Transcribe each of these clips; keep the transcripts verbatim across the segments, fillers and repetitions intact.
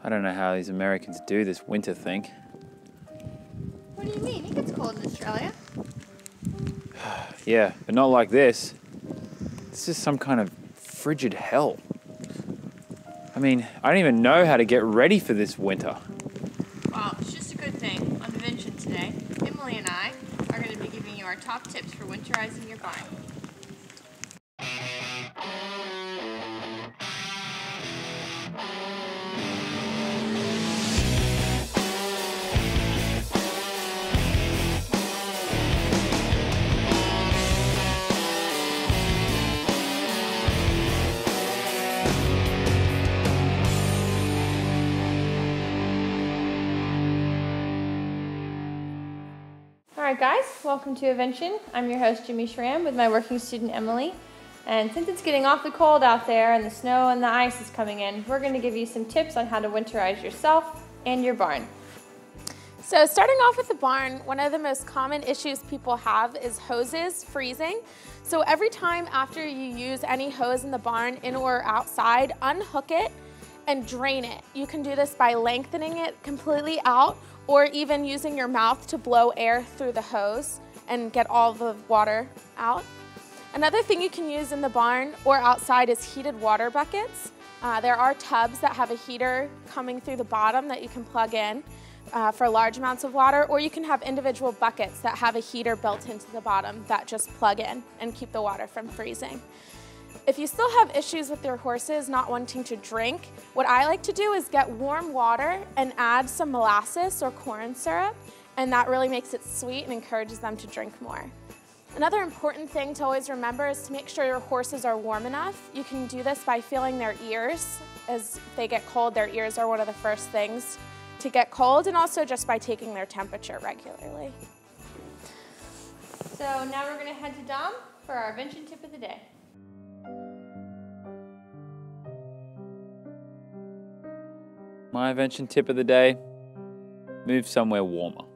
I don't know how these Americans do this winter thing. What do you mean? It gets cold in Australia. Yeah, but not like this. This is some kind of frigid hell. I mean, I don't even know how to get ready for this winter. Well, it's just a good thing. On Evention today, Emily and I are going to be giving you our top tips for winterizing your barn. Alright guys, welcome to Evention. I'm your host Jimmie with my working student Emily. And since it's getting awfully cold out there and the snow and the ice is coming in, we're going to give you some tips on how to winterize yourself and your barn. So starting off with the barn, one of the most common issues people have is hoses freezing. So every time after you use any hose in the barn, in or outside, unhook it and drain it. You can do this by lengthening it completely out, or even using your mouth to blow air through the hose and get all the water out. Another thing you can use in the barn or outside is heated water buckets. Uh, there are tubs that have a heater coming through the bottom that you can plug in uh, for large amounts of water, or you can have individual buckets that have a heater built into the bottom that just plug in and keep the water from freezing. If you still have issues with your horses not wanting to drink, what I like to do is get warm water and add some molasses or corn syrup, and that really makes it sweet and encourages them to drink more. Another important thing to always remember is to make sure your horses are warm enough. You can do this by feeling their ears. As they get cold, their ears are one of the first things to get cold, and also just by taking their temperature regularly. So now we're going to head to Dom for our Evention tip of the day. My Evention tip of the day, move somewhere warmer.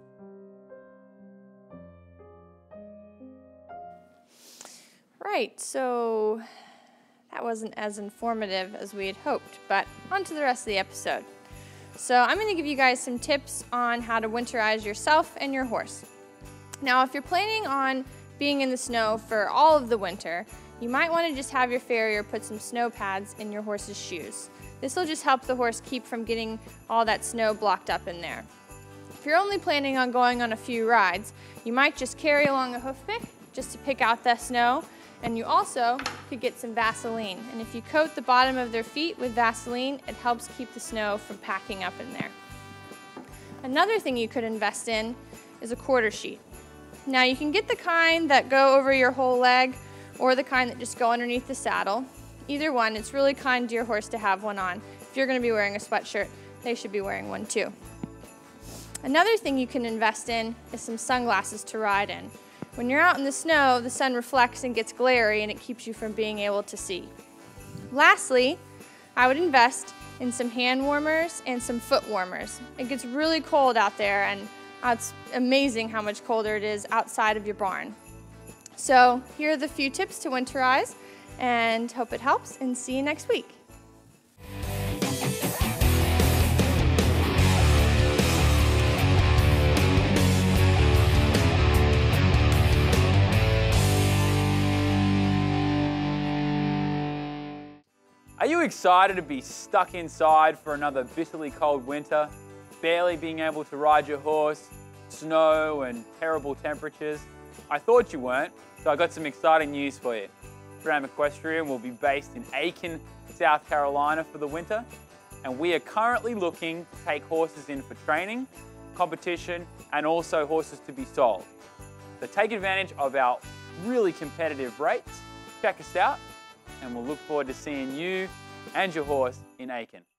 Right, so that wasn't as informative as we had hoped, but on to the rest of the episode. So I'm going to give you guys some tips on how to winterize yourself and your horse. Now, if you're planning on being in the snow for all of the winter, you might want to just have your farrier put some snow pads in your horse's shoes. This will just help the horse keep from getting all that snow blocked up in there. If you're only planning on going on a few rides, you might just carry along a hoof pick just to pick out the snow, and you also could get some Vaseline. And if you coat the bottom of their feet with Vaseline, it helps keep the snow from packing up in there. Another thing you could invest in is a quarter sheet. Now you can get the kind that go over your whole leg or the kind that just go underneath the saddle. Either one, it's really kind to your horse to have one on. If you're going to be wearing a sweatshirt, they should be wearing one too. Another thing you can invest in is some sunglasses to ride in. When you're out in the snow, the sun reflects and gets glary, and it keeps you from being able to see. Lastly, I would invest in some hand warmers and some foot warmers. It gets really cold out there, and it's amazing how much colder it is outside of your barn. So here are the few tips to winterize, and hope it helps, and see you next week. Are you excited to be stuck inside for another bitterly cold winter, barely being able to ride your horse, snow and terrible temperatures? I thought you weren't, so I got some exciting news for you. Ram Equestrian will be based in Aiken, South Carolina for the winter, and we are currently looking to take horses in for training, competition, and also horses to be sold. So take advantage of our really competitive rates, check us out, and we'll look forward to seeing you and your horse in Aiken.